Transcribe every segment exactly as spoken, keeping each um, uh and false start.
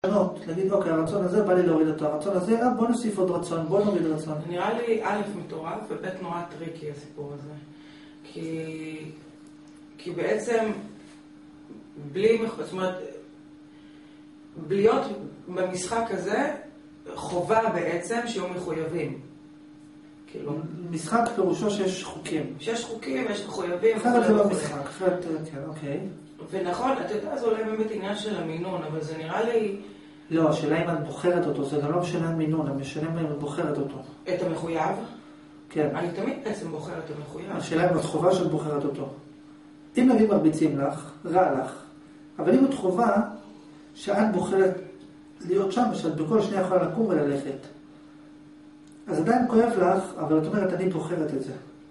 להגיד, אוקיי, הרצון הזה בא לי להוריד אותו, הרצון הזה, אה, בוא נוסיף עוד רצון, בוא נוריד רצון. נראה לי א' מטורף וב' נורא טריקי הסיפור הזה. כי, כי בעצם, בלי, זאת אומרת, להיות במשחק הזה, חובה בעצם שיהיו מחויבים. כאילו... משחק פירושו שיש חוקים. שיש חוקים, יש מחויבים. אחרת זה לא משחק, אחרת, כן, אוקיי. ונכון, אתה יודע, זה אולי באמת עניין של המינון, אבל זה נראה לי... לא, השאלה אם את בוחרת אותו, זה גם לא משנה מינון, אני משנה אם את בוחרת אותו. את המחויב? כן. אני תמיד בעצם בוחרת את המחויב. השאלה אם את חובה שאת בוחרת אותו. אם נגיד מרביצים לך, רע לך, אבל אם את חובה שאת בוחרת להיות שם, ושאת בכל שניה יכולה לקום וללכת, אז עדיין כואב לך, אבל את אומרת, אני בוחרת את זה.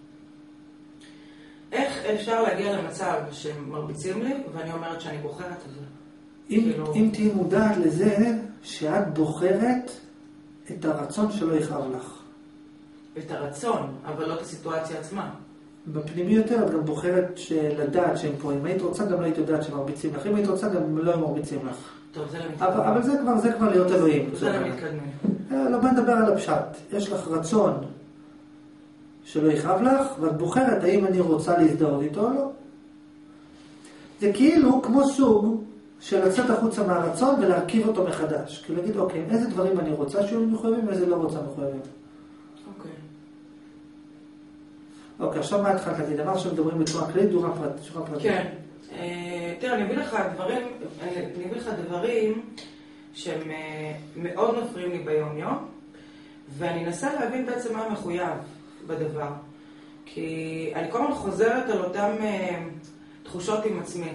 איך אפשר להגיע למצב שמרביצים לי, ואני אומרת שאני בוחרת את זה? אם, כאילו... אם תהי מודעת לזה שאת בוחרת את הרצון שלא יכאב לך. את הרצון, אבל לא את הסיטואציה עצמה. בפנימי יותר את גם בוחרת לדעת שהם פה. אם היית רוצה גם לא היית יודעת שמרביצים לך. אם היית רוצה גם לא הם מרביצים לך. טוב, זה למתקדמים. אבל, אבל זה כבר, זה כבר להיות אלוהים. זה למתקדמים. לא, בוא נדבר על הפשט. יש לך רצון שלא יכאב לך, ואת בוחרת האם אני רוצה להזדהות איתו או לא. זה כאילו כמו סוג של לצאת החוצה מהרצון ולהרכיב אותו מחדש. כאילו להגיד, אוקיי, איזה דברים אני רוצה שיהיו מחויבים ואיזה לא רוצה מחויבים. אוקיי. אוקיי, עכשיו מה התחלת להגיד? אמר שמדברים בצורה כללית, דורה פרטית. כן. תראה, אני אביא לך דברים, אני אביא לך דברים שהם מאוד מפריעים לי ביום יום, ואני אנסה להבין בעצם מה מחויב בדבר. כי אני כל הזמן חוזרת על אותם תחושות עם עצמי.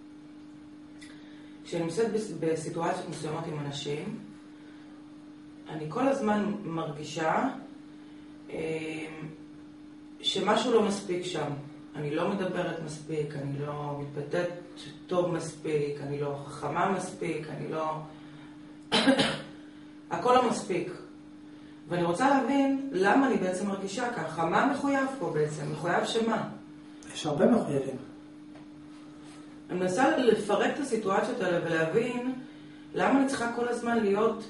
כשאני נמצאת בסיטואציות מסוימות עם אנשים, אני כל הזמן מרגישה שמשהו לא מספיק שם. אני לא מדברת מספיק, אני לא מתבטאת טוב מספיק, אני לא חכמה מספיק, אני לא... הכל לא מספיק. ואני רוצה להבין למה אני בעצם מרגישה ככה. מה מחויב פה בעצם? מחויב שמה? יש הרבה מחויבים. אני מנסה לפרק את הסיטואציות האלה ולהבין למה אני צריכה כל הזמן להיות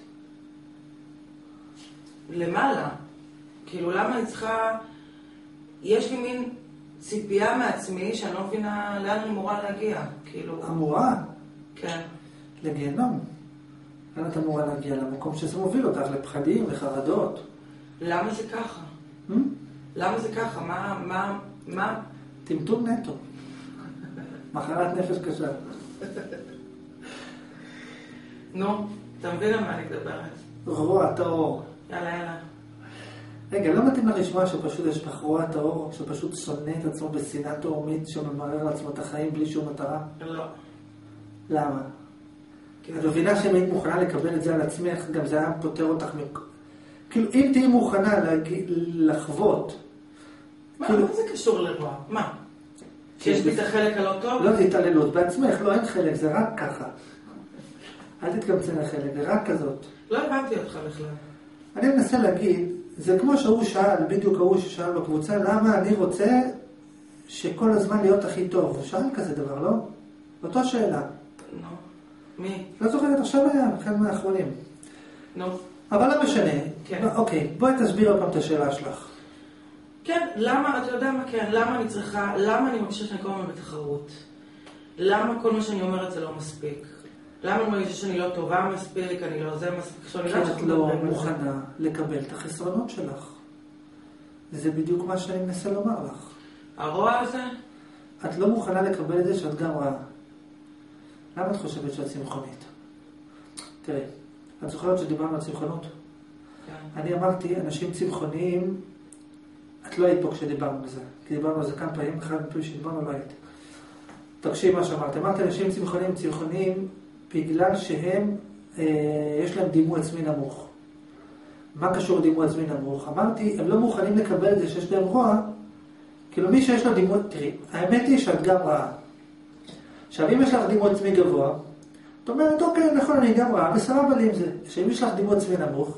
למעלה. כאילו, למה אני צריכה... יש לי מין ציפייה מעצמי שאני לא מבינה לאן אני אמורה להגיע. כאילו... אמורה? כן. לגיהנום. לאן את אמורה להגיע? למקום שזה מוביל אותך, לפחדים, לחרדות. למה זה ככה? Hmm? למה זה ככה? מה... מה... מה... טמטום נטו. מחרת נפש קשה. נו, אתה מבין על מה אני מדברת? רוע טהור. יאללה, יאללה. רגע, לא מתאים לך לשמוע שפשוט יש לך רוע טהור, שפשוט שונא את עצמו בשנאה תהומית, שממרר לעצמו את החיים בלי שום מטרה? לא. למה? את מבינה שאם היית מוכנה לקבל את זה על עצמך, גם זה היה פותר אותך מ... כאילו, אם תהיי מוכנה לחוות... מה זה קשור לרוע? מה? שיש לי את החלק הלא טוב? לא, זה התעללות בעצמך, לא, אין חלק, זה רק ככה. אל תתקמצן לחלק, זה רק כזאת. לא הבנתי אותך בכלל. אני מנסה להגיד, זה כמו שהוא שאל, בדיוק ההוא ששאל בקבוצה, למה אני רוצה שכל הזמן להיות הכי טוב? הוא שאל כזה דבר, לא? אותו שאלה. נו, מי? לא זוכרת, עכשיו היה, אחד מהאחרונים. נו. אבל לא משנה. כן. אוקיי, בואי תסביר עוד פעם את השאלה שלך. כן, למה, אתה יודע מה כן, למה אני צריכה, למה אני מרגישה שאני כל הזמן בתחרות? למה כל מה שאני אומרת זה לא מספיק? למה אני מרגישה שאני לא טובה מספיק, אני לא זה מספיק? כי את לא מוכנה לקבל את החסרונות שלך. זה בדיוק מה שאני מנסה לומר לך. הרוע הזה? את לא מוכנה לקבל את זה שאת גם רעה. למה את חושבת שאת צמחונית? תראי, את זוכרת שדיברנו על צמחונות? כן. אני אמרתי, אנשים צמחוניים, את לא היית פה כשדיברנו בזה. כי דיברנו על זה כמה פעמים, אחד מפעמים שדיברנו לא היית. תקשיב מה שאמרת. אמרתי, אנשים צמחוניים, צמחוניים, בגלל שהם, אה, יש להם דימוי עצמי נמוך. מה קשור לדימוי עצמי נמוך? אמרתי, הם לא מוכנים לקבל את זה שיש להם רוע, כאילו מי שיש לו דימוי, תראי, האמת היא שאת גם רעה. עכשיו, אם יש לך דימוי עצמי גבוה, את אומרת, אוקיי, נכון, אני גם רעה, וסבבה לי עם זה. שאם יש לך דימוי עצמי נמוך,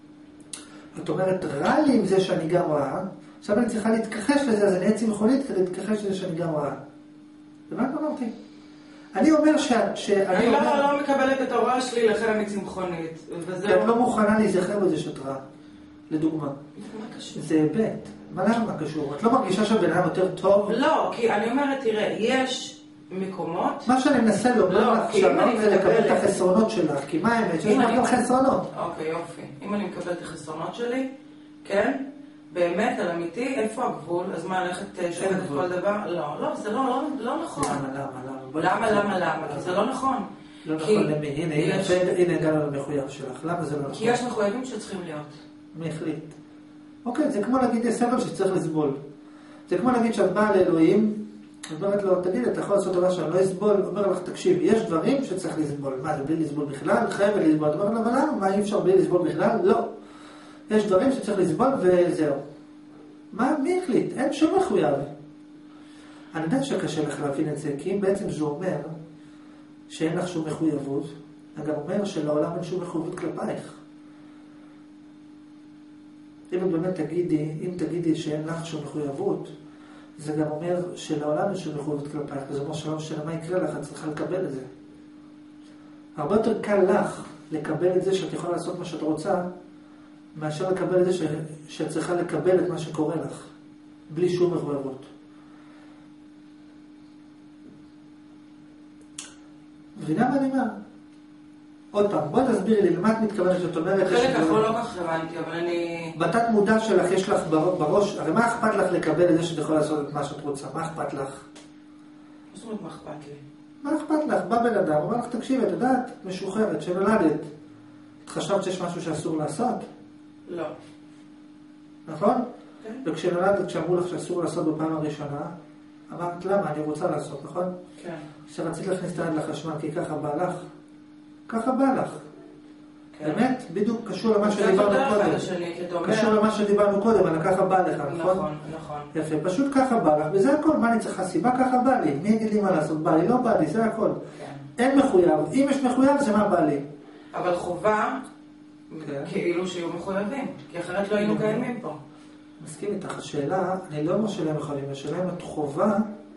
את אומרת, רע לי עם זה שאני גם רעה, עכשיו אני צריכה להתכחש לזה, אז אני אהיה צמחונית כדי להתכחש לזה שאני גם רעה. זה מה אמרתי? אני אומר ש... שאני אני אומר... לא, לא מקבלת את ההוראה שלי, לכן אני צמחונית. וזה כי את לא מוכנה להיזכר בזה שאת רעה. לדוגמה. מה קשור? זה היבט. מה למה מה קשור? את לא מרגישה שהבן אדם יותר טוב? לא, כי אני אומרת, תראה, יש מקומות... מה שאני מנסה לומר לך עכשיו, זה לקבל את מקבלת... החסרונות שלך. כי מה האמת? שיש לך גם חסרונות. אוקיי, יופי. אם אני מקבלת את החסרונות שלי, כן? באמת, על אמיתי, איפה הגבול? אז מה, ללכת שבת כל דבר? לא, לא, זה לא, לא, לא נכון. למה, למה, למה, למה, למה? כי זה לא נכון. לא נכון, למי? הנה, הנה הגענו למחויב שלך. למה זה לא נכון? כי יש מחויבים שצריכים להיות. מי החליט? אוקיי, זה כמו להגיד סבל שצריך לסבול. זה כמו להגיד שאת באה לאלוהים, את אומרת לו, תגיד, אתה יכול לעשות דבר שאני לא אסבול? אומר לך, תקשיב, יש דברים שצריך לסבול. מה, זה בלי לסבול בכלל? חייב לסבול. את אומרת לו, אבל למה? מה, אי אפשר בלי לסבול בכלל? לא. יש דברים שצריך לסבול וזהו. מה, מי החליט? אין שום מחויב. אני יודע שקשה לך להבין את זה, כי אם בעצם זה אומר שאין לך שום מחויבות, זה גם אומר שלעולם אין שום מחויבות כלפייך. אם את באמת תגידי, אם תגידי שאין לך שום מחויבות, זה גם אומר שלעולם אין שום מחויבות כלפייך, וזה אומר שלא משנה מה יקרה לך, את צריכה לקבל את זה. הרבה יותר קל לך לקבל את זה שאת יכולה לעשות מה שאת רוצה, מאשר לקבל את זה ש... שאת צריכה לקבל את מה שקורה לך, בלי שום מחויבות. מבינה מה אני אומר? עוד פעם, בואי תסבירי לי, למה את מתכוונת שאת אומרת... חלק אחרון לא כך הבנתי, אבל אני... בתת מודע שלך יש לך בראש, הרי מה אכפת לך לקבל את זה שאת יכולה לעשות את מה שאת רוצה? מה אכפת לך? זאת אומרת, מה אכפת לי? מה אכפת לך? בא בן אדם, אומר לך, תקשיב, את יודעת, משוחררת, שנולדת. את חשבת שיש משהו שאסור לעשות? לא. נכון? כן. וכשנולדת, כשאמרו לך שאסור לעשות בפעם הראשונה, אמרת, למה? אני רוצה לעשות, נכון? כן. שרצית להכניס את היד לחשמל, כי ככה בא לך. ככה בא לך. באמת, בדיוק קשור למה שדיברנו קודם. קשור למה שדיברנו קודם, אבל ככה בא לך, נכון? נכון, נכון. יפה, פשוט ככה בא לך, וזה הכל, מה אני צריכה סיבה? ככה בא לי. מי יגיד לי מה לעשות? בא לי, לא בא לי, זה הכל. אין מחויב. אם יש מחויב, זה מה בא לי. אבל חובה, כאילו שיהיו מחויבים, כי אחרת לא היינו קיימים פה. מסכים איתך, השאלה, אני לא אומר שלהם יכולים, השאלה אם את חובה,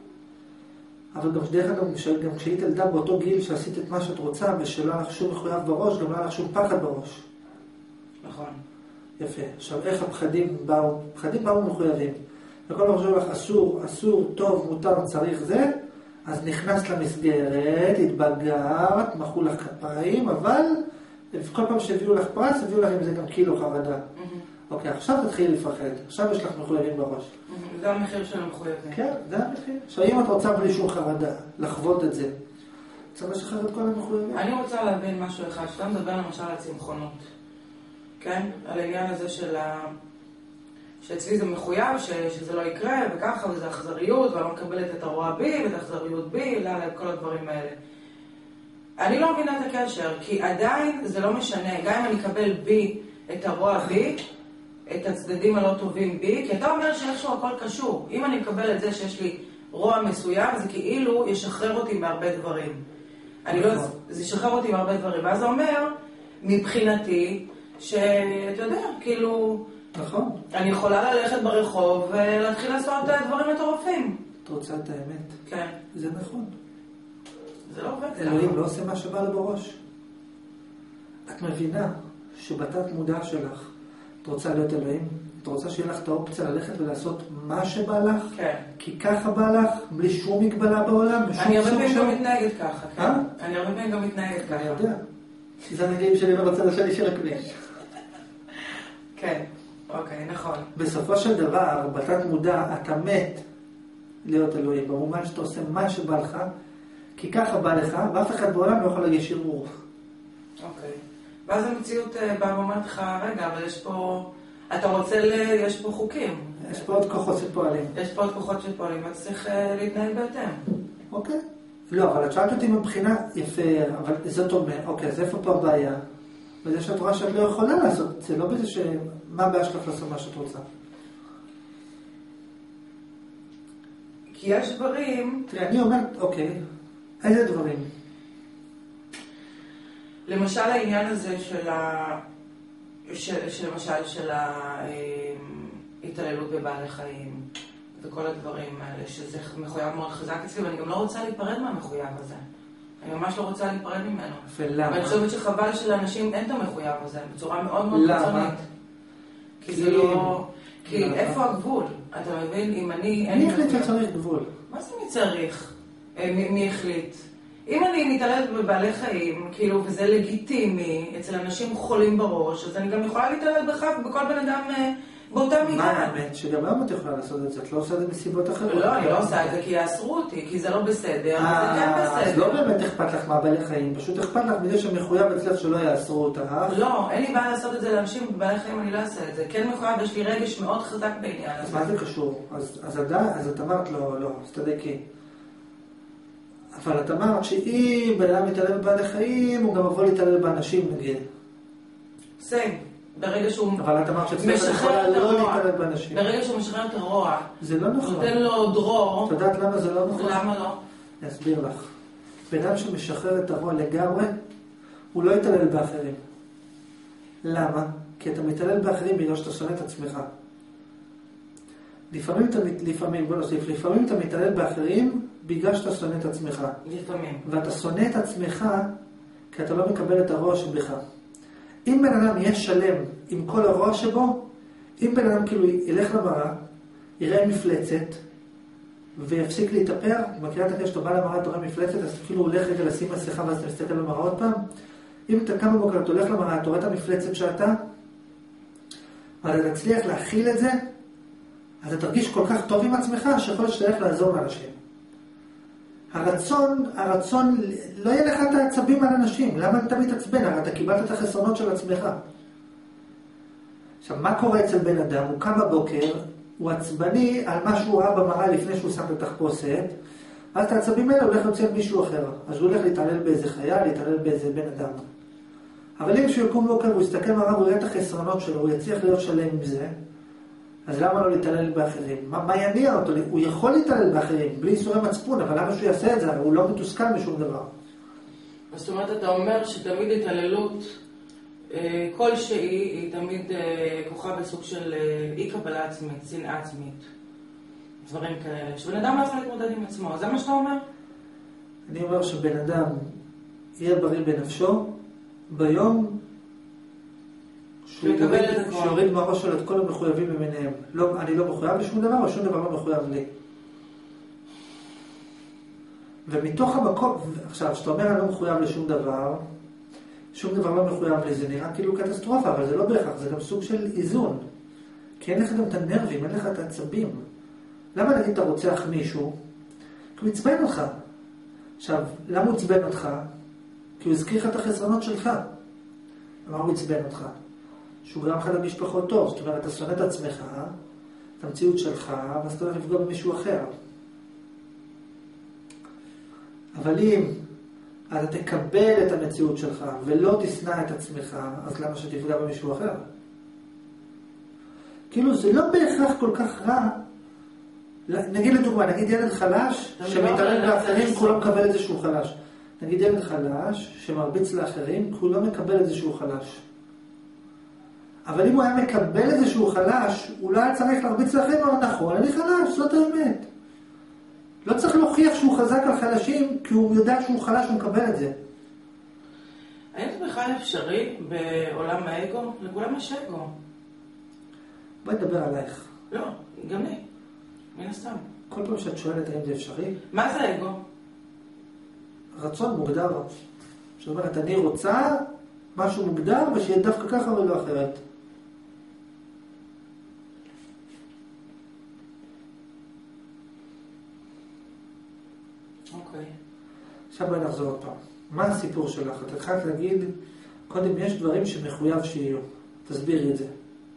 אבל גם דרך אגב, גם כשהיית ילדה באותו גיל שעשית את מה שאת רוצה, ושלא היה לך שום מחויב בראש, גם לא היה לך שום פחד בראש. נכון. יפה. עכשיו, איך הפחדים באו? פחדים באו מחויבים. וכל מה חושב לך, אסור, אסור, טוב, מותר, צריך זה, אז נכנס למסגרת, התבגרת, מחאו לך כפיים, אבל כל פעם שהביאו לך פרס, הביאו לך עם זה גם קילו חרדה. אוקיי, עכשיו תתחיל לפחד. עכשיו יש לך מחויבים בראש. זה המחיר של המחויבים. כן, זה המחיר. עכשיו, אם את רוצה בלי שום חרדה, לחוות את זה, צריך לשחרר את כל המחויבים. אני רוצה להבין משהו אחד, שאתה מדבר למשל על צמחונות. כן? על העניין הזה של ה... שאצלי זה מחויב, ש... שזה לא יקרה, וככה, וזה אכזריות, ואני לא מקבלת את הרוע בי, ואת האכזריות בי, לא, את כל הדברים האלה. אני לא מבינה את הקשר, כי עדיין זה לא משנה, גם אם אני אקבל בי את הרוע בי, את הצדדים הלא טובים בי, כי אתה אומר שאיכשהו הכל קשור. אם אני מקבל את זה שיש לי רוע מסוים, זה כאילו ישחרר אותי מהרבה דברים. אני לא... זה ישחרר אותי מהרבה דברים. ואז זה אומר, מבחינתי, שאתה יודע, כאילו... נכון. אני יכולה ללכת ברחוב ולהתחיל לעשות דברים מטורפים. את רוצה את האמת? כן. זה נכון. זה לא עובד. אלוהים לא עושה מה שבא לו בראש. את מבינה שבתת מודע שלך, את רוצה להיות אלוהים? את רוצה שיהיה לך את האופציה ללכת ולעשות מה שבא לך? כן. כי ככה בא לך, בלי שום מגבלה בעולם, אני הרבה פעמים גם מתנהגת ככה, כן. אני הרבה פעמים גם מתנהגת ככה. אני יודע. זה הנגעים שלי בצד השני של הכביש. כן. אוקיי, נכון. בסופו של דבר, בתת מודע, אתה מת להיות אלוהים, במובן שאתה עושה מה שבא לך, כי ככה בא לך, ואף אחד בעולם לא יכול להגיש ערעור. אוקיי. ואז המציאות באה ואומרת לך, רגע, אבל יש פה... אתה רוצה ל... יש פה חוקים. יש פה עוד כוחות שפועלים. יש פה עוד כוחות שפועלים, ואתה צריך להתנהג בהתאם. אוקיי. לא, אבל את שאלת אותי מבחינה יפה, אבל זאת אומרת, אוקיי, אז איפה פה הבעיה? בזה שאת רואה שאת לא יכולה לעשות, זה לא בזה ש... מה הבעיה שלך לעשות מה שאת רוצה? כי יש דברים... תראה, אני אומרת, אוקיי, איזה דברים? למשל העניין הזה של ה... של, שלמשל של ההתעללות בבעלי חיים וכל הדברים האלה, שזה מחויב מאוד חזק אצלי, ואני גם לא רוצה להיפרד מהמחויב הזה. אני ממש לא רוצה להיפרד ממנו. ולמה? ואני חושבת שחבל שלאנשים אין את המחויב הזה, בצורה מאוד מאוד למה? קיצונית. כי זה לא... כי איפה הגבול? אתה מבין? אם אני... מי החליט שצריך גבול? מה זה מי צריך? מי החליט? אם אני מתעללת בבעלי חיים, כאילו, וזה לגיטימי, אצל אנשים חולים בראש, אז אני גם יכולה להתעלל בך ובכל בן אדם באותה מידה. מה האמת? שגם למה את יכולה לעשות את זה? את לא עושה את זה מסיבות אחרות. לא, אני לא עושה את זה כי יאסרו אותי, כי זה לא בסדר, זה כן בסדר. אז לא באמת אכפת לך מהבעלי חיים, פשוט אכפת לך מזה שמחויב אצלך שלא יאסרו אותך. לא, אין לי בעיה לעשות את זה לאנשים בבעלי חיים, אני לא אעשה את זה. כן מחויב, יש לי רגש מאוד חזק בעניין. אז מה זה קשור? אז את אמרת לא, לא, אז תדעי. אבל את אמרת שאם בן אדם מתעלל בבעלי חיים, הוא גם יבוא להתעלל באנשים, נגיד. סיים. ברגע שהוא אבל את אמרת שצריך יכולה לא להתעלל באנשים. ברגע שהוא משחרר את הרוע. זה לא נכון. נותן לו דרור. את יודעת למה זה לא נכון? למה לא? אני אסביר לך. בן אדם שמשחרר את הרוע לגמרי, הוא לא יתעלל באחרים. למה? כי אתה מתעלל באחרים בגלל שאתה שונא את עצמך. לפעמים אתה, לפעמים, בוא נוסיף, לפעמים אתה מתעלל באחרים בגלל שאתה שונא את עצמך. לפעמים. ואתה שונא את עצמך כי אתה לא מקבל את הרוע שבך. אם בן אדם יהיה שלם עם כל הרוע שבו, אם בן אדם כאילו ילך למראה, יראה מפלצת, ויפסיק להתאפר, מכירה את הקטע שאתה בא למראה, אתה רואה מפלצת, אז כאילו הוא הולך רגע לשים מסכה ואז אתה מסתכל במראה עוד פעם. אם אתה קם בבוקר, אתה הולך למראה, אתה רואה את המפלצת שאתה, אבל אתה תצליח להכיל את זה, אז אתה תרגיש כל כך טוב עם עצמך, שיכול להיות שאתה הולך לעזור לאנשים. הרצון, הרצון, לא יהיה לך את העצבים על אנשים. למה אתה מתעצבן? הרי אתה קיבלת את החסרונות של עצמך. עכשיו, מה קורה אצל בן אדם? הוא קם בבוקר, הוא עצבני על מה שהוא ראה במראה לפני שהוא שם את התחפושת, אז את העצבים האלה הולך להוציא מישהו אחר. אז הוא הולך להתעלל באיזה חיה, להתעלל באיזה בן אדם. אבל אם שהוא יקום בבוקר, הוא יסתכל במראה, הוא יראה את החסרונות שלו, הוא יצליח להיות שלם עם זה, אז למה לא להתעלל באחרים? מה, מה יניע אותו? הוא יכול להתעלל באחרים, בלי איסורי מצפון, אבל למה שהוא יעשה את זה? הוא לא מתוסכל משום דבר. זאת אומרת, אתה אומר שתמיד התעללות כלשהי היא תמיד כוחה בסוג של אי קבלה עצמית, שנאה עצמית. דברים כאלה. שבן אדם לא יכול להתמודד עם עצמו. זה מה שאתה אומר? אני אומר שבן אדם יהיה בריא בנפשו, ביום שיוריד מהראש שלו את כל המחויבים למיניהם. לא, אני לא מחויב לשום דבר, או שום דבר לא מחויב לי. ומתוך המקום, עכשיו, שאתה אומר אני לא מחויב לשום דבר, שום דבר לא מחויב לי, זה נראה כאילו קטסטרופה, אבל זה לא בהכרח, זה גם סוג של איזון. כי אין לך גם את הנרבים, אין לך את העצבים. למה נגיד אתה רוצח מישהו? כי הוא עצבן אותך. עכשיו, למה הוא עצבן אותך? כי הוא הזכיר לך את החסרונות שלך. למה הוא עצבן אותך? שהוא גרם לך למשפחות טוב, זאת אומרת, אתה שונא את עצמך, את המציאות שלך, ואז אתה הולך לפגוע במישהו אחר. אבל אם אתה תקבל את המציאות שלך ולא תשנא את עצמך, אז למה שתפגע במישהו אחר? כאילו זה לא בהכרח כל כך רע. נגיד לדוגמה, נגיד ילד חלש שמתעלל באחרים, כולו מקבל את זה שהוא חלש. נגיד ילד חלש שמרביץ לאחרים, כולו מקבל את זה שהוא חלש. אבל אם הוא היה מקבל את זה שהוא חלש, אולי היה צריך להרביץ לאחרים, לא נכון, אני חלש, זאת האמת. לא צריך להוכיח שהוא חזק על חלשים, כי הוא יודע שהוא חלש, הוא מקבל את זה. האם זה בכלל אפשרי בעולם האגו? לכולם יש אגו. בואי נדבר עלייך. לא, גם לי. מן הסתם. כל פעם שאת שואלת האם זה אפשרי? מה זה אגו? רצון מוגדר. זאת אומרת, אני רוצה משהו מוגדר, ושיהיה דווקא ככה ולא אחרת. אוקיי. עכשיו בואי נחזור עוד פעם. מה הסיפור שלך? את התחלת להגיד, קודם יש דברים שמחויב שיהיו. תסבירי את זה.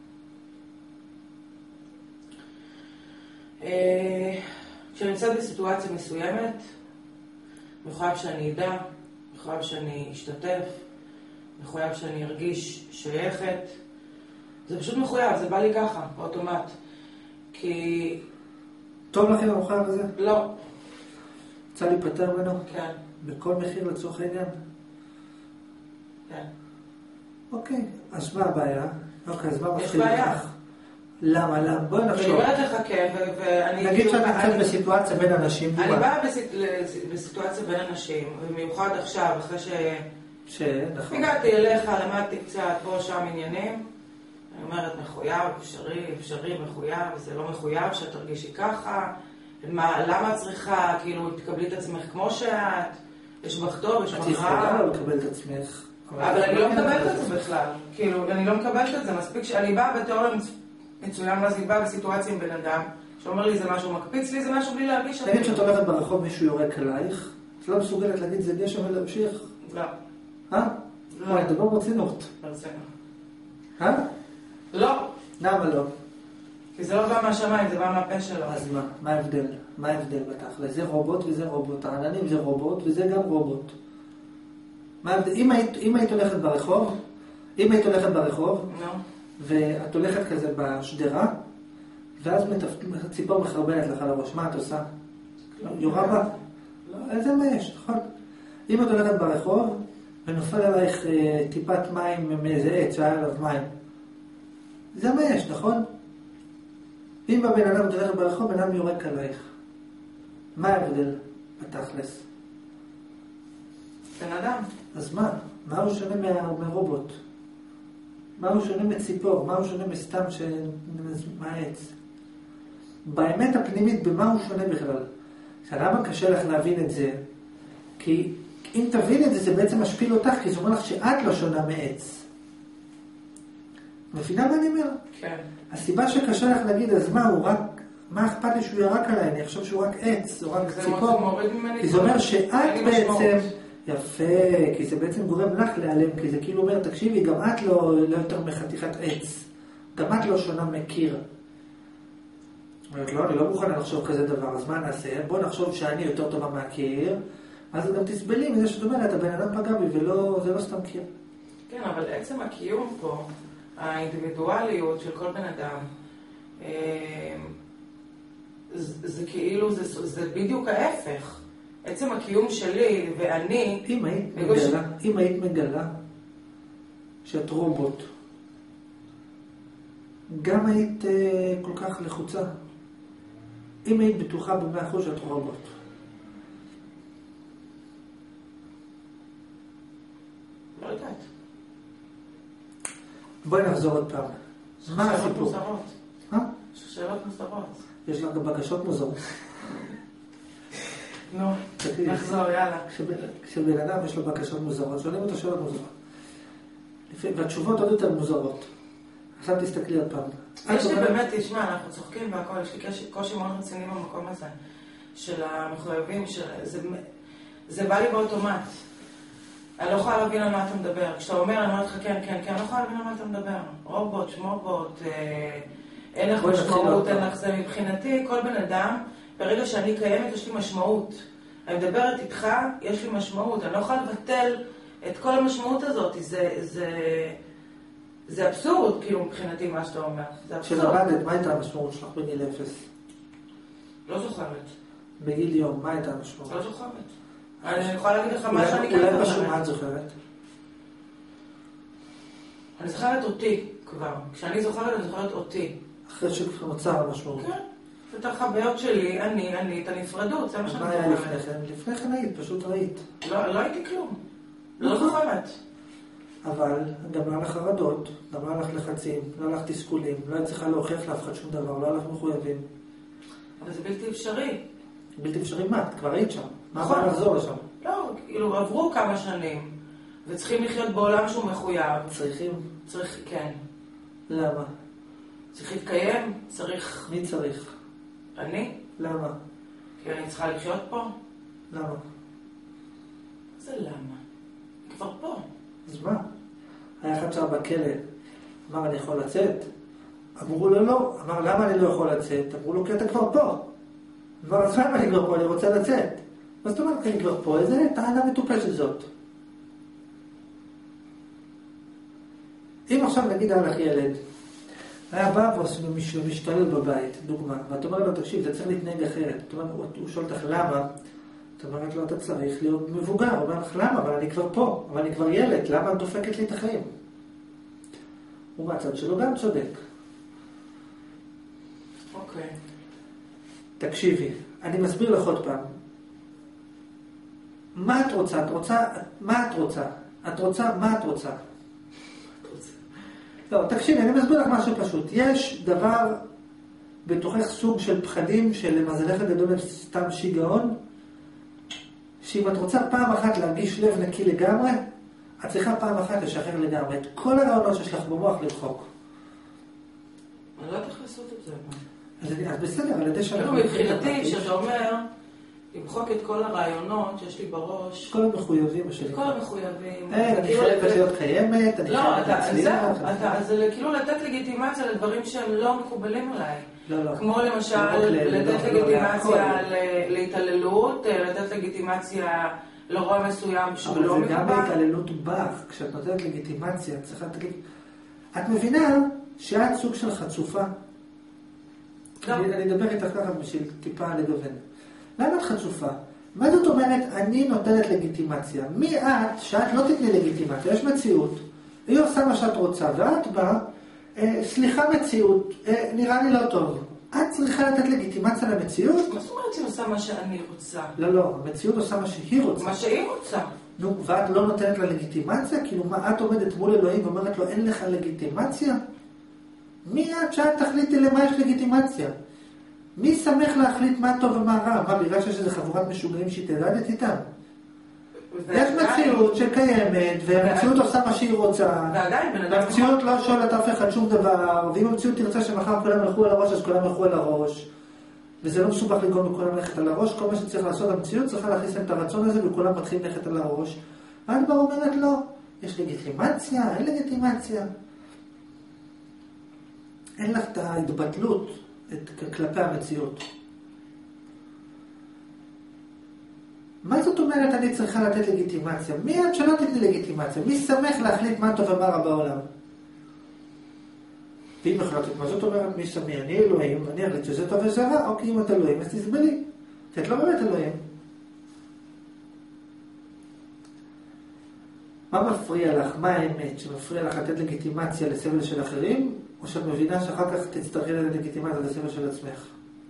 כשאני נמצאת בסיטואציה מסוימת, מחויב שאני אדע, מחויב שאני אשתתף, מחויב שאני ארגיש שייכת. זה פשוט מחויב, זה בא לי ככה, באוטומט. כי... טוב לכם המחויב הזה? לא. רוצה להיפטר ממנו? כן. בכל מחיר לצורך העניין? כן. אוקיי, אז מה הבעיה? אוקיי, אז מה מפחיד לך? למה? למה? בואי נחשוב. אני אומרת לך כן, ואני... נגיד שאת נמצאת בסיטואציה בין אנשים. אני באה בסיטואציה בין אנשים, במיוחד עכשיו, אחרי ש... ש... נכון. הגעתי אליך, למדתי קצת פה שם עניינים. אני אומרת, מחויב, אפשרי, אפשרי, מחויב, זה לא מחויב שאת תרגישי ככה. מה, למה את צריכה, כאילו, תקבלי את עצמך כמו שאת? יש בך טוב, יש בך רע. את יכולה לא לקבל את עצמך. אבל אני לא מקבלת את זה בכלל. כאילו, אני לא מקבלת את זה. מספיק שאני באה בתיאוריה מצוין, ואז אני באה בסיטואציה עם בן אדם, שאומר לי זה משהו מקפיץ לי, זה משהו בלי להרגיש. תגיד שאת הולכת ברחוב, מישהו יורק עלייך, את לא מסוגלת להגיד זה גשם ולהמשיך? לא. אה? לא. אני מדבר ברצינות. ברצינות. אה? לא. למה לא? כי זה לא בא מהשמיים, זה בא מהפה שלו. אז מה? מה ההבדל? מה ההבדל בתכל'ס? זה רובוט וזה רובוט. העננים זה רובוט וזה גם רובוט. מה ההבדל? אם היית, אם היית הולכת ברחוב, אם היית הולכת ברחוב, לא. ואת הולכת כזה בשדרה, ואז ציפור מחרבנת לך על הראש, מה את עושה? יורה בה? לא, זה מה יש, נכון? אם את הולכת ברחוב, ונופל עלייך טיפת מים מאיזה עץ שהיה עליו מים, זה מה יש, נכון? אם בבן אדם את הולכת ברחוב, בן אדם יורק עלייך. מה ההבדל בתכלס? בן אדם. אז מה? מה הוא שונה מהרובוט? מה הוא שונה מציפור? מה הוא שונה מסתם מהעץ? באמת הפנימית, במה הוא שונה בכלל? למה קשה לך להבין את זה? כי אם תבין את זה, זה בעצם משפיל אותך, כי זה אומר לך שאת לא שונה מעץ. מבינה מה אני אומר? כן. הסיבה שקשה לך להגיד, אז מה, הוא רק, מה אכפת לי שהוא ירק עליי? אני חושב שהוא רק עץ, הוא רק ציפור. כי זה אומר שאת בעצם, יפה, כי זה בעצם גורם לך להיעלם, כי זה כאילו אומר, תקשיבי, גם את לא, לא יותר מחתיכת עץ. גם את לא שונה מכיר. אומרת, לא, אני לא מוכנה לחשוב כזה דבר, אז מה נעשה? בוא נחשוב שאני יותר טובה מהקיר, אז גם תסבלי מזה שאת אומרת, הבן אדם פגע בי, וזה לא סתם קיר. כן, אבל עצם הקיום פה, האינדיבידואליות של כל בן אדם, זה, זה כאילו, זה, זה בדיוק ההפך. עצם הקיום שלי ואני... אם היית מגלה, אם היית מגלה שאת רובוט, גם היית uh, כל כך לחוצה. אם היית בטוחה במאה אחוז שאת רובוט. לא יודעת. בואי נחזור עוד פעם. מה הסיפור? שאלות מוזרות. מה? שאלות מוזרות. יש לך גם בקשות מוזרות. נו, נחזור, יאללה. כשבן אדם יש לו בקשות מוזרות, שואלים אותו שאלות מוזרות. והתשובות עוד יותר מוזרות. עכשיו תסתכלי עוד פעם. יש לי באמת, תשמע, אנחנו צוחקים והכל, יש לי קושי מאוד רציני במקום הזה, של המחויבים, זה בא לי באוטומט. אני לא יכולה להבין על מה אתה מדבר. כשאתה אומר, אני אומרת לך כן, כן, כן, אני לא יכולה להבין על מה אתה מדבר. רובוט, שמובוט, אין לך משמעות, אין לך זה. מבחינתי, כל בן אדם, ברגע שאני קיימת, יש לי משמעות. אני מדברת איתך, יש לי משמעות. אני לא יכולה לבטל את כל המשמעות הזאת. זה, זה, זה אבסורד, כאילו, מבחינתי, מה שאתה אומר. זה אבסורד. כשנולדת, מה הייתה המשמעות שלך בגיל אפס? לא זוכרת. בגיל יום, מה הייתה המשמעות? לא זוכרת. אני יכולה להגיד לך מה שאני כן זוכרת. אולי פשוט מה את זוכרת? אני זוכרת אותי כבר. כשאני זוכרת, אני זוכרת אותי. אחרי שנוצר המשמעות. כן. את החוויות שלי, אני, אני, את הנפרדות, זה מה שאני זוכרת. מה היה לפני כן? לפני כן היית, פשוט ראית. לא, לא הייתי כלום. לא זוכרת. אבל גם לא הלך חרדות, גם לא הלך לחצים, לא הלך תסכולים, לא היה צריכה להוכיח לאף אחד שום דבר, לא הלך מחויבים. אבל זה בלתי אפשרי. בלתי אפשרי מה? את כבר היית שם. מה בא לחזור לשם? לא, כאילו עברו כמה שנים, וצריכים לחיות בעולם שהוא מחויב. צריכים? צריך, כן. למה? צריך להתקיים, צריך... מי צריך? אני? למה? כי אני צריכה לחיות פה. למה? זה למה? כבר פה. אז מה? היה אחד שם בכלא, אמר אני יכול לצאת? אמרו לו לא. אמר למה אני לא יכול לצאת? אמרו לו כי אתה כבר פה. אמר אז למה אני כבר פה? אני רוצה לצאת. אז זאת אומרת, אני כבר פה, איזה טענה מטופשת זאת. אם עכשיו נגיד היה לך ילד, היה בא ומשתולל בבית, דוגמה, ואת אומרת לו, תקשיב, אתה צריך להתנהג אחרת. את אומרת, הוא שואל אותך למה? את אומרת לו, אתה צריך להיות מבוגר. הוא אומר לך, למה? אבל אני כבר פה, אבל אני כבר ילד, למה את דופקת לי את החיים? הוא מהצד שלו גם צודק. אוקיי. תקשיבי, אני מסביר לך עוד פעם. מה את רוצה? את רוצה? מה את רוצה? את רוצה? מה את רוצה? לא, תקשיבי, אני מסביר לך משהו פשוט. יש דבר בתוכך סוג של פחדים של למזלך גדול סתם שיגעון, שאם את רוצה פעם אחת להרגיש לב נקי לגמרי, את צריכה פעם אחת לשחרר לגמרי. את כל הרעיונות שיש לך במוח לדחוק. אני לא יודעת איך לעשות את זה. אז בסדר, על ידי שאנחנו... מבחינתי, שאתה אומר, למחוק את כל הרעיונות שיש לי בראש. כל המחויבים שלי. כל המחויבים. אני חייבת להיות קיימת, אני חייבת להצליח. לא, זה כאילו לתת לגיטימציה לדברים שהם לא מקובלים עליי. לא, לא. כמו למשל, לתת לגיטימציה להתעללות, לתת לגיטימציה לרוע מסוים שהוא לא מקובל. אבל זה גם להתעללות בך, כשאת נותנת לגיטימציה, צריכה לתת... את מבינה שאת סוג של חצופה? אני אדבר איתך ככה בשביל טיפה לגוון. למה את חצופה? מה זאת אומרת אני נותנת לגיטימציה? מי את שאת לא תתני לגיטימציה? יש מציאות, היא עושה מה שאת רוצה, ואת באה, אה, סליחה מציאות, אה, נראה לי לא טוב. את צריכה לתת לגיטימציה למציאות? מה זאת אומרת שהיא עושה מה שאני רוצה? לא, לא, המציאות עושה מה שהיא רוצה. מה שהיא רוצה. נו, ואת לא נותנת לה לגיטימציה? כאילו מה, את עומדת מול אלוהים ואומרת לו, אין לך לגיטימציה? מי את שאת תחליטי למה יש לגיטימציה? מי שמח להחליט מה טוב ומה רע? מה, בגלל שיש איזה חבורת משוגעים שהיא תלדת איתם? יש מציאות שקיימת, והמציאות עושה מה שהיא רוצה. והמציאות לא שואלת אף אחד שום דבר, ואם המציאות תרצה שמחר כולם ילכו על הראש, אז כולם ילכו על הראש. וזה לא מסובך לגרום לכולם ללכת על הראש, כל מה שצריך לעשות, המציאות צריכה להכניס להם את הרצון הזה, וכולם מתחילים ללכת על הראש. ואת באה אומרת לא, יש לגיטימציה, אין לגיטימציה. אין לך את ההתבטלות את, כלפי המציאות. מה זאת אומרת אני צריכה לתת לגיטימציה? מי את שלא תתני לגיטימציה? מי שמח להחליט מה טוב ומה רע בעולם? ואם החלטת, מה זאת אומרת מי שמי? אני אלוהים, אני אחליט שזה טוב וזה רע, אוקיי, אם את אלוהים, אז תסבלי. כי את לא באמת אלוהים. מה מפריע לך? מה האמת שמפריע לך לתת לגיטימציה לסבל של אחרים? או שאת מבינה שאחר כך תצטרכי לתת לגיטימציה לסבל של עצמך?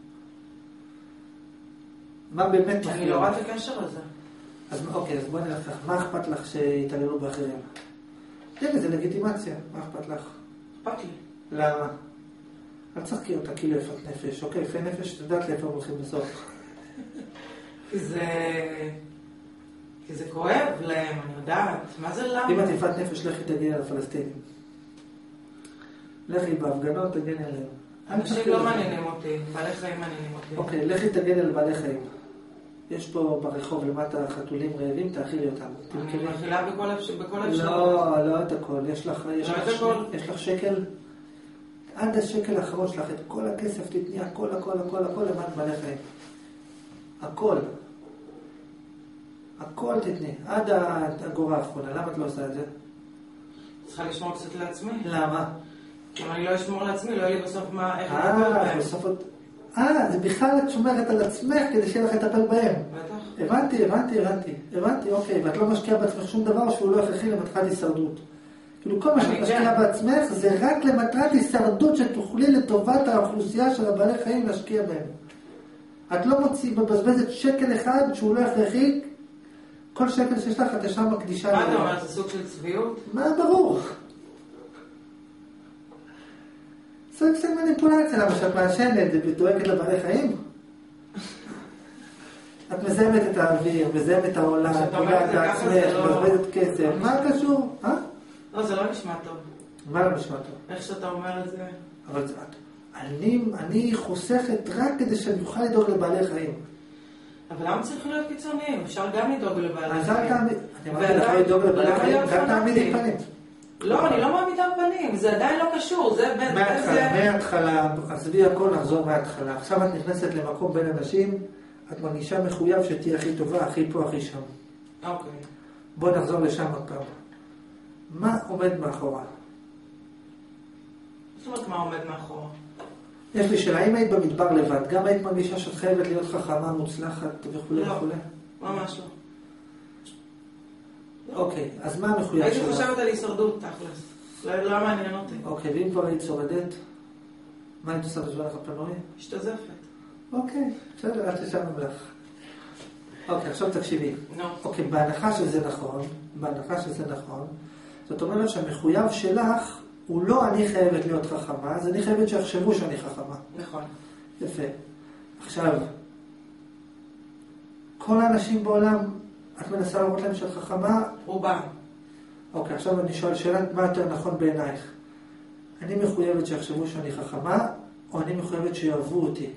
מה באמת מפריע? אני לא רואה את הקשר הזה. אז אוקיי, אז בואי נלך לך. מה אכפת לך שיתעללו באחרים? תראי, זה לגיטימציה. מה אכפת לך? אכפת לי. למה? אל תשחקי אותה כאילו יפת נפש. אוקיי, יפי נפש, תדעת לאיפה הולכים בסוף. כי זה... כי זה כואב להם, אני יודעת. מה זה למה? אם את יפת נפש, לכי תגני על הפלסטינים. לכי בהפגנות, תגני עליהם. אנשים לא מעניינים אותי, בעלי חיים מעניינים אותי. אוקיי, לכי תגני על בעלי חיים. יש פה ברחוב למטה חתולים רעבים, תאכילי אותם. אני מאכילה בכל אפשרות. לא, לא את הכל. יש לך שקל? עד השקל האחרון שלך, את כל הכסף תתני, הכל, הכל, הכל, הכל למען בעלי חיים. הכל. הכל תתני, עד האגורה האחרונה. למה את לא עושה את זה? צריכה לשמור קצת לעצמי. למה? כי אם אני לא אשמור לעצמי, לא יהיה לי בסוף מה, איך לטפל בהם. בסוף עוד... אה, זה בכלל את שומרת על עצמך כדי שיהיה לך לטפל בהם. בטח. הבנתי, הבנתי, הבנתי. הבנתי, אוקיי. ואת לא משקיעה בעצמך שום דבר שהוא לא הכרחי למטרת הישרדות. כאילו כל מה שאת משקיעה בעצמך זה רק למטרת הישרדות שתוכלי לטובת האוכלוסייה של הבעלי חיים להשקיע בהם. את לא מוציא בבזבזת שקל אחד שהוא לא הכרחי. כל שקל שיש לך, את ישר מקדישה... מה אתה אומר? זה סוג של צביעות? מה, ברור. סוג של מניפולציה, למה שאת מעשנת, זה דואגת לבעלי חיים? את מזהמת את האוויר, מזהמת את העולם, פוגעת בעצמך, מבזבזת כסף. מה קשור? אה? לא, זה לא נשמע טוב. מה לא נשמע טוב? איך שאתה אומר את זה? אבל אני חוסכת רק כדי שאני אוכל לדאוג לבעלי חיים. אבל למה צריך להיות קיצוניים? אפשר גם לדאוג לבעלי חיים. אז אל תעמיד, אני אמרתי לך לדאוג לבעלי חיים, גם תעמידי פנים. לא, אני לא מעמידה פנים, זה עדיין לא קשור, זה... מההתחלה, מההתחלה, עזבי הכל, נחזור מההתחלה. עכשיו את נכנסת למקום בין אנשים, את מרגישה מחויב שתהיה הכי טובה, הכי פה, הכי שם. אוקיי. בוא נחזור לשם עוד פעם. מה עומד מאחורה? זאת אומרת, מה עומד מאחורה? יש לי שאלה, אם היית במדבר לבד, גם היית מרגישה שאת חייבת להיות חכמה, מוצלחת וכו' וכו'? לא, ממש לא. אוקיי, אז מה המחויב שלך? הייתי חושבת על הישרדות, תכלס. לא מעניין אותי. אוקיי, ואם כבר היית שורדת, מה היית עושה בזמן הפנוי? משתזפת. אוקיי, בסדר, אל תשאלנו לך. אוקיי, עכשיו תקשיבי. נו. אוקיי, בהנחה שזה נכון, בהנחה שזה נכון, זאת אומרת שהמחויב שלך הוא לא אני חייבת להיות חכמה, אז אני חייבת שיחשבו שאני חכמה. נכון. יפה. עכשיו, כל האנשים בעולם, את מנסה לראות להם שאת חכמה? רובם. אוקיי, עכשיו אני שואל שאלה, מה יותר נכון בעינייך? אני מחויבת שיחשבו שאני חכמה, או אני מחויבת שיאהבו אותי?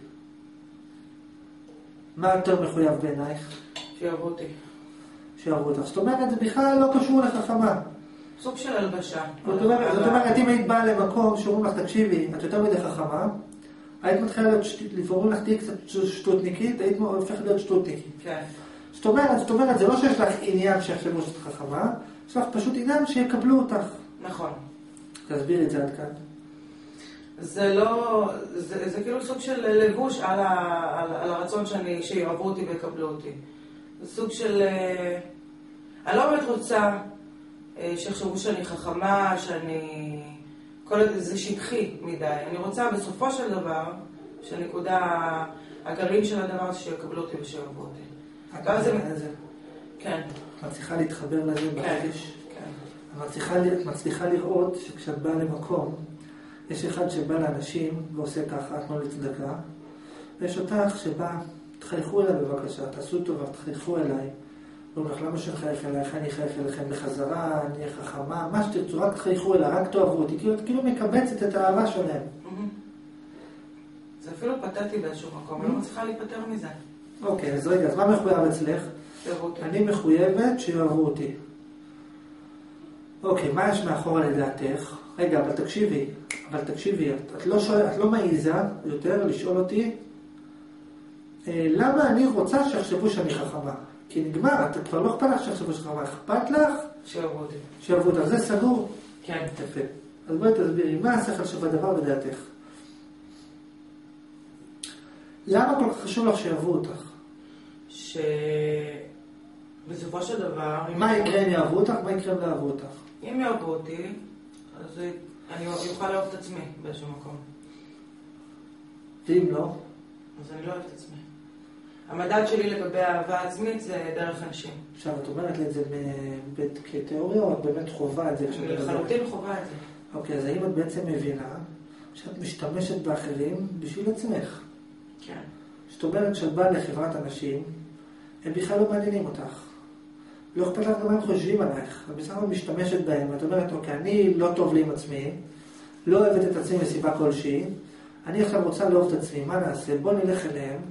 מה יותר מחויב בעינייך? שיאהבו אותי. שיאהבו אותך. זאת אומרת, זה בכלל לא קשור לחכמה. סוג של הלבשה. זאת אומרת, זאת אומרת, אם היית באה למקום שאומרים לך, תקשיבי, את יותר מדי חכמה, היית מתחילה להיות, לפעמים לך תהיי קצת שטותניקית, היית הופכת להיות שטותניקית. כן. זאת אומרת, זאת אומרת, זה לא שיש לך עניין שיחשבו שאת חכמה, יש לך פשוט עניין שיקבלו אותך. נכון. תסביר את זה עד כאן. זה לא, זה, זה כאילו סוג של לבוש על, ה, על, על הרצון שאני, שיאהבו אותי ויקבלו אותי. זה סוג של, אני לא באמת רוצה שיחשבו שאני חכמה, שאני, כל זה שטחי מדי. אני רוצה בסופו של דבר, שהנקודה, הגרעין של הדבר שיקבלו אותי ושיאהבו אותי. את זה... כן. את צריכה להתחבר לזה בחודש. כן. את מצליחה לראות שכשאת באה למקום, יש אחד שבא לאנשים ועושה ככה, את לא לצדקה, ויש אותך שבא, תחייכו אליי בבקשה, תעשו טובה, תחייכו אליי. ואומר לך, למה שנחייך אלייך, אני אחייך אליכם בחזרה, אני אהיה חכמה, מה שתרצו, רק תחייכו אליי, רק תאהבו אותי, כאילו, כאילו מקבצת את האהבה שלהם. זה אפילו פתעתי באיזשהו מקום, אני לא מצליחה להיפטר מזה. אוקיי, אז רגע, אז מה מחויב אצלך? אני מחויבת שיאהבו אותי. אוקיי, מה יש מאחורה לדעתך? רגע, אבל תקשיבי, אבל תקשיבי, את לא, שואל, את לא מעיזה יותר לשאול אותי למה אני רוצה שיחשבו שאני חכמה. כי נגמר, את כבר לא אכפת לך שיחשבו שאני חכמה, אכפת לך? שיאהבו אותי. שיאהבו אותך, זה סגור? כן. יפה. אז בואי תסבירי, מה השכל שבדבר בדעתך? למה כל כך חשוב לך שיאהבו אותך? שבסופו של דבר... מה יקרה אם יאהבו אותך? מה יקרה אם לא יאהבו אותך? אם יאהבו אותי, אז אני אוכל לאהוב את עצמי באיזשהו מקום. ואם לא? אז אני לא אוהב את עצמי. המדד שלי לגבי האהבה עצמית זה דרך אנשים. עכשיו, את אומרת לי את זה כתיאוריה, או את באמת חובה את זה? אני לחלוטין חובה את זה. אוקיי, אז האם את בעצם מבינה שאת משתמשת באחרים בשביל עצמך? כן. זאת אומרת שאת באה לחברת אנשים, הם בכלל לא מעניינים אותך. לא אכפת לך גם מה הם חושבים עלייך. את בסך הכל משתמשת בהם, ואת אומרת, אוקיי, אני לא טוב לי עם עצמי, לא אוהבת את עצמי מסיבה כלשהי, אני עכשיו רוצה לאהוב את עצמי, מה נעשה? בוא נלך אליהם,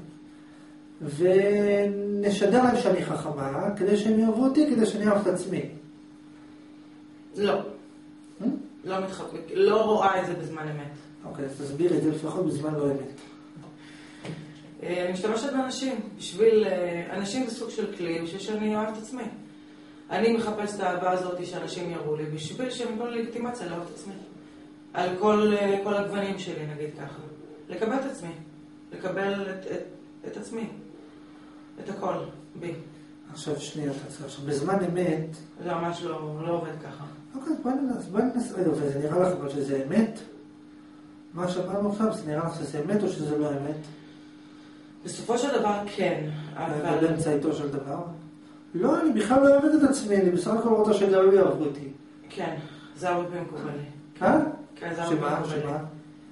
ונשדר להם שאני חכמה, כדי שהם יאהבו אותי, כדי שאני אוהב את עצמי. לא. לא מתחבק, לא רואה את זה בזמן אמת. אוקיי, אז תסביר את זה לפחות בזמן לא אמת. אני משתמשת באנשים, בשביל, אנשים בסוג של כלי, בשביל שאני אוהב את עצמי. אני מחפש את האהבה הזאת שאנשים יראו לי, בשביל שהם ייתנו לי לגיטימציה לאהוב את עצמי. על כל, כל הגוונים שלי, נגיד ככה. לקבל את עצמי. לקבל את, את, את עצמי. את הכל, בי. עכשיו שנייה, עכשיו בזמן אמת... זה ממש לא, לא עובד ככה. אוקיי, בואי ננס, בואי ננס, רגע, וזה נראה לך אבל שזה אמת? מה שאמרנו עכשיו, זה נראה לך שזה אמת או שזה לא אמת? בסופו של דבר כן, אבל... באמצעיתו של דבר? לא, אני בכלל לא אוהבת את עצמי, אני בסך הכל רוצה שגם יאהבו אותי. כן, זה הרבה פעמים קורה לי. אה? כן, זה הרבה פעמים קורה לי. שמה?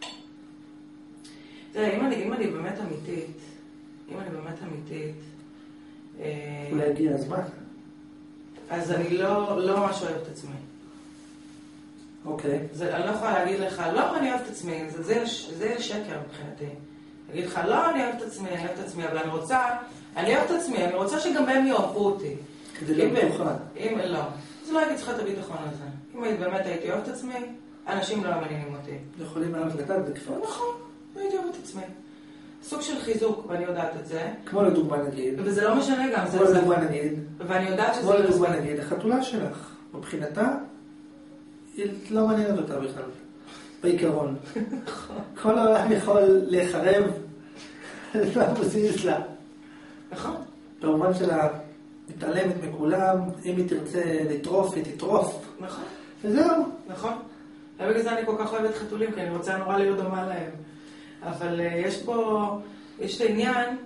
תראה, אם אני, אם אני באמת אמיתית, אם אני באמת אמיתית... אולי הגיע הזמן. אז אני לא, לא ממש אוהב את עצמי. אוקיי. זה, אני לא יכולה להגיד לך, לא, אני אוהב את עצמי, זה, זה, זה שקר מבחינתי. להגיד לך, לא, אני אוהב את עצמי, אני אוהב את עצמי, אבל אני רוצה, אני אוהב את עצמי, אני רוצה שגם הם יאהבו אותי. כדי לא בטוחה. אם לא, אז לא הייתי צריכה את הביטחון הזה. אם באמת הייתי אוהב את עצמי, אנשים לא מעניינים אותי. יכולים לעלות לקד בכפר. נכון, הייתי אוהב את עצמי. סוג של חיזוק, ואני יודעת את זה. כמו לדוגמה נגיד. וזה לא משנה גם. כמו לדוגמה נגיד. ואני יודעת שזה... כמו לדוגמה נגיד, החתולה שלך, מבחינתה, היא לא מעניינת אותה בכלל. בעיקרון. כל העולם יכול להיחרב, לא מוסיס לה. נכון. במובן שלה, מתעלמת מכולם, אם היא תרצה לטרוף, היא תטרוף. נכון. וזהו. נכון. ובגלל זה אני כל כך אוהבת חתולים, כי אני רוצה נורא להיות דומה להם. אבל יש פה, יש את העניין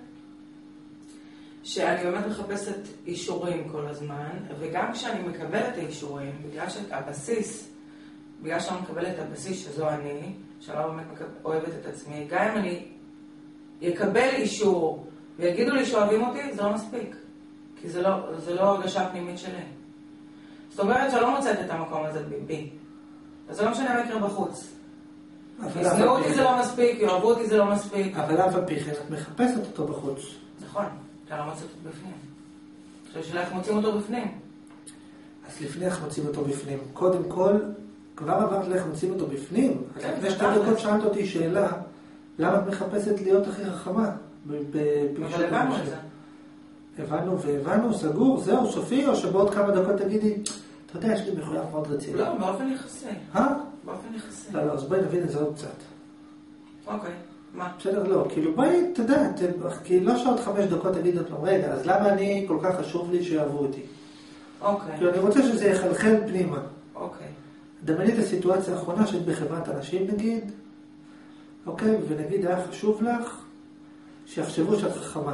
שאני באמת מחפשת אישורים כל הזמן, וגם כשאני מקבלת את האישורים, בגלל שהבסיס, בגלל שאני מקבלת את הבסיס שזו אני, שאני לא באמת אוהבת את עצמי, גם אם אני יקבל אישור ויגידו לי שאוהבים אותי, זה לא מספיק. כי זה לא, זה לא הרגשה פנימית שלי. זאת אומרת שאני לא מוצאת את המקום הזה בי. אז זה לא משנה מה יקרה בחוץ. ישנאו אותי זה לא מספיק, יאהבו אותי זה לא מספיק. אבל אף על פי כן את מחפשת אותו בחוץ. נכון, אתה לא מוצאת אותו בפנים. עכשיו שאלה איך מוצאים אותו בפנים. אז לפני איך מוצאים אותו בפנים. קודם כל, כבר עברת לאיך מוצאים אותו בפנים. אז לפני שתי דקות שאלת אותי שאלה, למה את מחפשת להיות הכי חכמה? אבל הבנו את זה. הבנו והבנו, סגור, זהו, סופי, או שבעוד כמה דקות תגידי, אתה יודע, יש לי מחויב מאוד רציני. לא, באופן יחסי. אה? באופן יחסי. לא, לא, אז בואי נבין את זה עוד קצת. אוקיי, מה? בסדר, לא, כאילו בואי, אתה יודע, כי לא שעוד חמש דקות תגיד את לו, רגע, אז למה אני כל כך חשוב לי שיאהבו אותי? אוקיי. כאילו, אני רוצה שזה יחלחל פנימה. אוקיי. דמייני את הסיטואציה האחרונה שאת בחברת אנשים, נגיד, אוקיי, ונגיד היה חשוב לך שיחשבו שאת חכמה.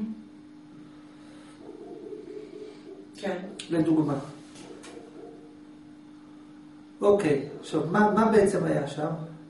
כן. לדוגמה. אוקיי, עכשיו, מה, מה בעצם היה שם?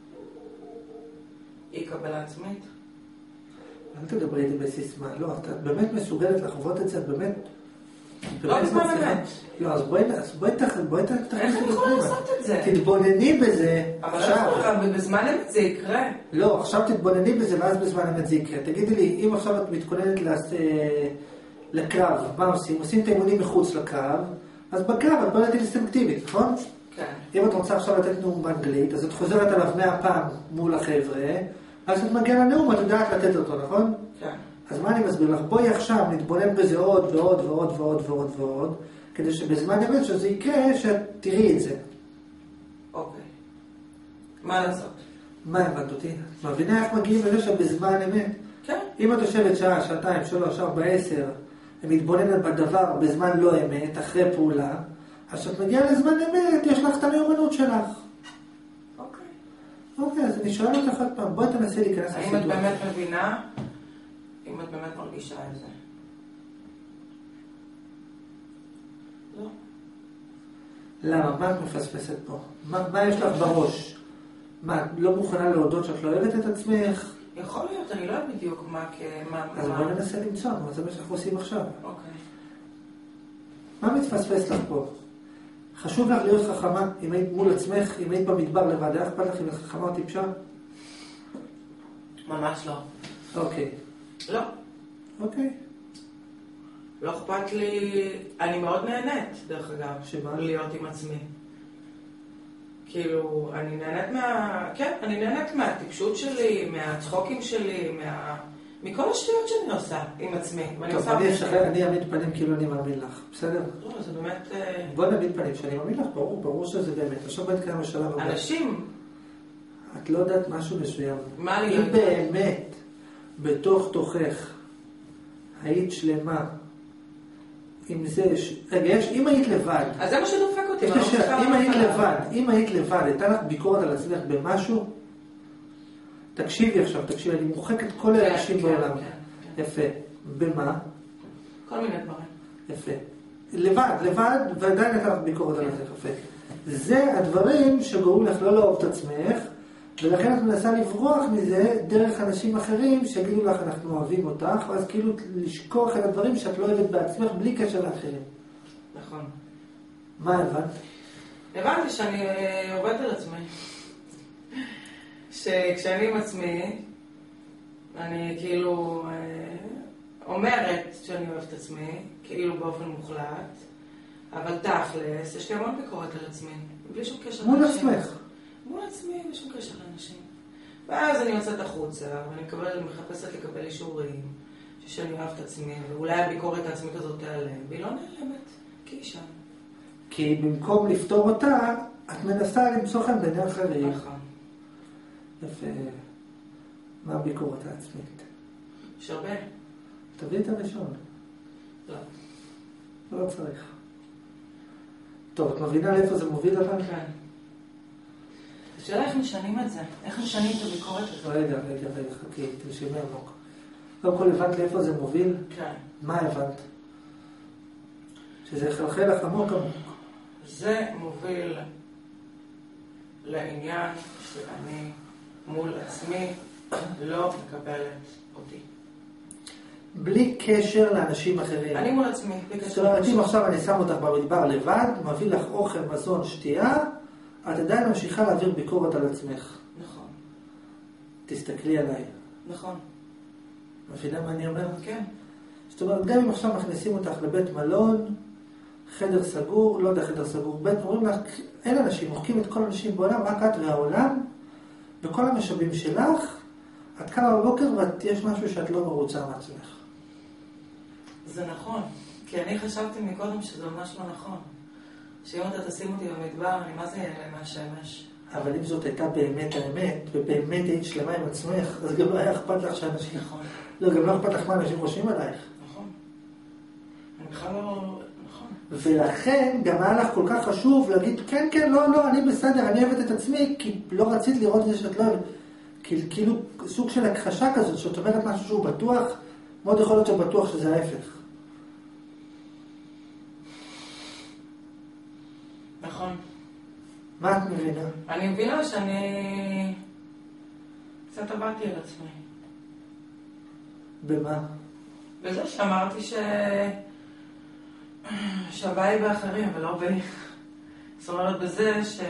אי קבלה עצמית. אל תדברי איתי בסיסמה, לא, את באמת מסוגלת לחוות את זה, את באמת... לא בזמן אמת. לא, אז בואי, בואי תכניסי את זה. איך אני יכולה לעשות את זה? תתבונני בזה עכשיו. אבל בזמן אמת זה יקרה. לא, עכשיו תתבונני בזה ואז בזמן אמת זה יקרה. תגידי לי, אם עכשיו את מתכוננת לקרב, מה עושים? עושים את האימונים מחוץ לקרב, אז בקרב את בולדת אינסטינקטיבית, נכון? כן. אם את רוצה עכשיו לתת נאום באנגלית, אז את חוזרת עליו מאה פעם מול החבר'ה, אז את מגיעה לנאום, את יודעת לתת אותו, נכון? כן. אז מה אני מסביר לך? בואי עכשיו נתבונן בזה עוד ועוד ועוד ועוד ועוד ועוד, כדי שבזמן אמת שזה יקרה, שאת תראי את זה. אוקיי. מה לעשות? מה הבנת אותי? את מבינה איך מגיעים לזה שבזמן אמת? כן. אם את יושבת שעה, שעתיים, שלוש, ארבע, עשר, ומתבוננת בדבר בזמן לא אמת, אחרי פעולה, אז כשאת מגיעה לזמן אמת, יש לך את המיומנות שלך. אוקיי. אוקיי, אז אני שואל אותך עוד פעם, בואי תנסי להיכנס לסיטואציה. האם את באמת מבינה? אם את באמת מרגישה את זה? לא. למה? מה את מפספסת פה? מה, מה יש לך בראש? מה, את לא מוכנה להודות שאת לא אוהבת את עצמך? יכול להיות, אני לא יודעת בדיוק מה כמה... אז בואי ננסה למצוא, מה זה מה שאנחנו עושים עכשיו? אוקיי. מה מתפספס לך פה? חשוב לך להיות חכמה, אם היית מול עצמך, אם היית במדבר לבד, איך אכפת לך אם את חכמה או טיפשה? ממש לא. אוקיי. לא. אוקיי. לא אכפת לי, אני מאוד נהנית, דרך אגב, שמה? להיות עם עצמי. כאילו, אני נהנית מה... כן, אני נהנית מהטיפשות שלי, מהצחוקים שלי, מה... מכל השטויות שאני עושה עם עצמי. טוב, אני אשחרר, אני אעמיד פנים כאילו אני מאמין לך, בסדר? לא, זה באמת... בוא נעמיד פנים שאני מאמין לך, ברור, ברור שזה באמת. עכשיו בואי נתקיים בשלב הבא. אנשים... את לא יודעת משהו מסוים. מה אני לא אם יודעת? באמת, בתוך תוכך, היית שלמה, עם זה, רגע, יש, אם היית לבד, אז זה מה שדופק אותי. יש לי שאלה, אם היית לבד, אם היית לבד, הייתה לך ביקורת על עצמך במשהו, תקשיבי עכשיו, תקשיבי, אני מוחק את כל האנשים בעולם. יפה. במה? כל מיני דברים. יפה. לבד, לבד, ועדיין הייתה לך ביקורת על עצמך, יפה. זה הדברים שגורמים לך לא לאהוב את עצמך, ולכן את מנסה לברוח מזה דרך אנשים אחרים שיגידו לך אנחנו אוהבים אותך, ואז כאילו לשכוח את הדברים שאת לא אוהבת בעצמך בלי קשר לאחרים. נכון. מה הבנת? הבנתי שאני עובדת על עצמי. שכשאני עם עצמי, אני כאילו אומרת שאני אוהבת את עצמי, כאילו באופן מוחלט, אבל תכלס, יש לי המון ביקורת על עצמי, בלי שום קשר מול עצמך. מול עצמי, בלי שום קשר לאנשים. ואז אני יוצאת החוצה, ואני מקבל, מחפשת לקבל אישורים, שאני אוהבת את עצמי, ואולי הביקורת העצמית הזאת תיעלם, והיא לא נעלמת, כי היא שם. כי במקום לפתור אותה, את מנסה למצוא חן בעיני אחרים. נכון. יפה. מה הביקורת העצמית? יש הרבה. תביא את הראשון. לא. לא צריך. טוב, את מבינה לאיפה זה מוביל לך? כן. השאלה איך משנים את זה? איך משנים את הביקורת הזאת? רגע, רגע, רגע, חכי, תנשימי עמוק. קודם כל הבנת לאיפה זה מוביל? כן. מה הבנת? שזה יחלחל לך עמוק עמוק. זה מוביל לעניין שאני מול עצמי לא מקבלת אותי. בלי קשר לאנשים אחרים. אני מול עצמי, בלי זאת קשר. אומרת, אם עכשיו אני שם אותך במדבר לבד, מביא לך אוכל, מזון, שתייה, את עדיין ממשיכה להעביר ביקורת על עצמך. נכון. תסתכלי עליי. נכון. מבינה מה אני אומר? כן. זאת אומרת, גם אם עכשיו מכניסים אותך לבית מלון, חדר סגור, לא יודע חדר סגור, בית, אומרים לך, אין אנשים, מוחקים את כל האנשים בעולם, רק את והעולם, וכל המשאבים שלך, את קמה בבוקר ויש משהו שאת לא מרוצה מעצמך. זה נכון, כי אני חשבתי מקודם שזה ממש לא נכון. שאם אתה תשים אותי במדבר, אני מה זה יהיה להם מהשמש? אבל אם זאת הייתה באמת האמת, ובאמת היית שלמה עם עצמך, אז גם לא היה אכפת לך שאנשים... נכון. לא, גם לא אכפת לך מה אנשים חושבים עלייך. נכון. אני בכלל לא... נכון. ולכן גם היה לך כל כך חשוב להגיד, כן, כן, לא, לא, אני בסדר, אני אוהבת את עצמי, כי לא רצית לראות את זה שאת לא אוהבת. כאילו סוג של הכחשה כזאת, שאת אומרת משהו שהוא בטוח, מאוד יכול להיות שבטוח שזה ההפך. נכון. מה את מבינה? אני מבינה שאני קצת עברתי על עצמי. במה? בזה שאמרתי ש... שהבעיה היא באחרים ולא בי. זאת אומרת בזה ש...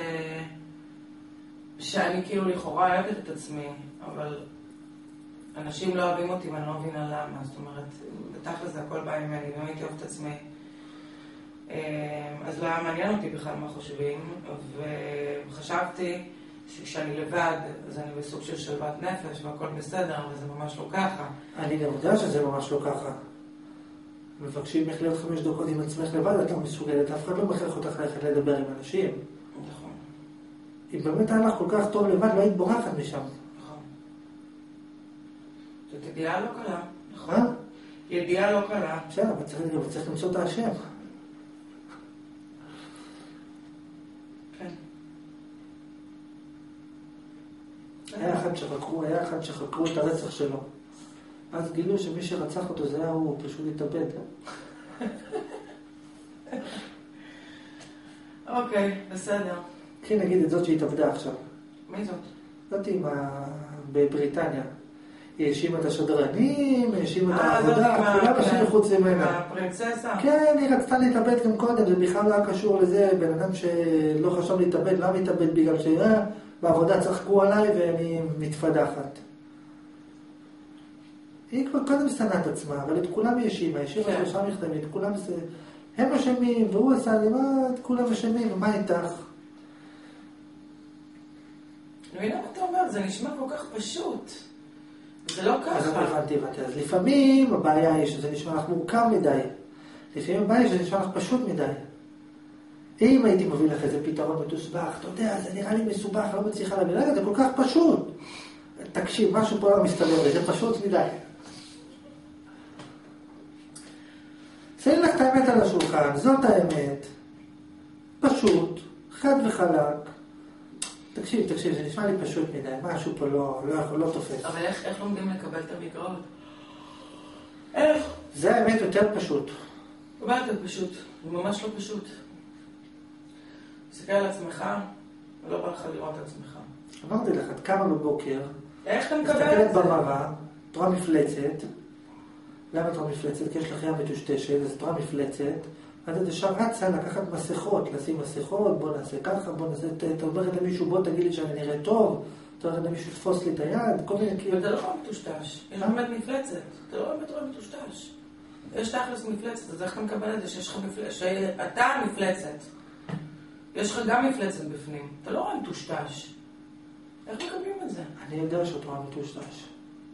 שאני כאילו לכאורה אוהבת את עצמי, אבל אנשים לא אוהבים אותי ואני לא מבינה למה. זאת אומרת, בתכל'ס זה הכל בא ממני, ואם הייתי אוהבת את עצמי. אז לא היה מעניין אותי בכלל מה חושבים, וחשבתי שכשאני לבד, אז אני בסוג של שלוות נפש והכל בסדר, אבל זה ממש לא ככה. אני גם יודע שזה ממש לא ככה. מבקשים איך להיות חמש דקות עם עצמך לבד, את לא מסוגלת, אף אחד לא מכריח אותך ללכת לדבר עם אנשים. נכון. אם באמת היה לך כל כך טוב לבד, לא היית בורחת משם. נכון. זאת ידיעה לא קלה. נכון. מה? ידיעה לא קלה. בסדר, אבל צריך למצוא את האשם. כן. היה אחד שחקרו, היה אחד שחקרו את הרצח שלו. אז גילו שמי שרצח אותו זה היה הוא, הוא פשוט התאבד. אוקיי, בסדר. קחי נגיד את זאת שהתאבדה עכשיו. מי זאת? זאת עם ה... בבריטניה. היא האשימה את השדרנים, היא האשימה את אה, העבודה, כולם אנשים חוץ ממנה. הפרינצסה? כן, היא רצתה להתאבד גם קודם, זה בכלל לא היה קשור לזה, בן אדם שלא חשב להתאבד, למה להתאבד בגלל שהיה, בעבודה צחקו עליי ואני מתפדחת. היא כבר קודם שנאה את עצמה, אבל את כולם היא האשימה, היא האשימה שלושה מכתבים, את כולם זה... הם אשמים, והוא עשה לי, מה, את כולם אשמים, ומה איתך? אני מבינה מה אתה אומר, זה נשמע כל כך פשוט. זה לא ככה. אז אני הבנתי, הבנתי. אז לפעמים הבעיה היא שזה נשמע לך מורכב מדי. לפעמים הבעיה היא שזה נשמע לך פשוט מדי. אם הייתי מביא לך איזה פתרון מתוסבך, אתה יודע, זה נראה לי מסובך, לא מצליחה להבין, רגע, זה כל כך פשוט. תקשיב, משהו פה לא מסתבר, זה פשוט מדי. שים לך את האמת על השולחן, זאת האמת. פשוט, חד וחלק. תקשיב, תקשיב, זה נשמע לי פשוט מדי, משהו פה לא, לא, לא תופס. אבל איך, איך לומדים לקבל את הביקורת? איך? זה האמת יותר פשוט. מה יותר פשוט? זה ממש לא פשוט. תסתכל על עצמך, ולא בא לך לראות את עצמך. אמרתי לך, את קמה בבוקר, איך אתה מקבל את מסתכלת זה? במראה, את רואה מפלצת. למה את רואה מפלצת? כי יש לך ים מטושטשת, אז את רואה מפלצת. אז את ישר רצה לקחת מסכות, לשים מסכות, בוא נעשה ככה, בוא נעשה, אתה אומרת למישהו, בוא תגיד לי שאני נראה טוב, אתה אומרת למישהו, תפוס לי את היד, כל מיני כאילו... אתה לא רואה מטושטש, יש באמת מפלצת, אתה לא באמת רואה מטושטש. יש תכלס מפלצת, אז איך אתה מקבל את זה שיש לך מפלצת, שאתה מפלצת. יש לך גם מפלצת בפנים, אתה לא רואה מטושטש. איך מקבלים את זה? אני יודע שאת רואה מטושטש.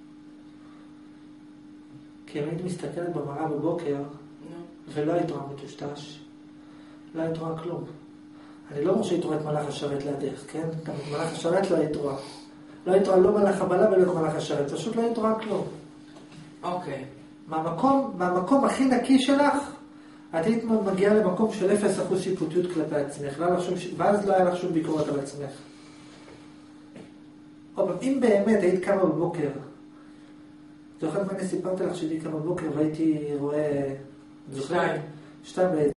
כי אם היית מסתכלת במראה בבוקר, ולא היית רואה מטושטש, לא היית רואה כלום. אני לא אומר שהיית רואה את מלאך השרת לידך, כן? גם את מלאך השרת לא היית רואה. לא היית רואה לא מלאך הבלה ולא את מלאך השרת, פשוט לא היית רואה כלום. אוקיי. מהמקום, מהמקום הכי נקי שלך, את היית מגיעה למקום של אפס אחוז שיפוטיות כלפי עצמך, לא שום, ואז לא היה לך שום ביקורת על עצמך. אבל אם באמת היית קמה בבוקר, זוכרת מה אני סיפרתי לך שהייתי קמה בבוקר והייתי רואה... שתיים. שתיים בעצם.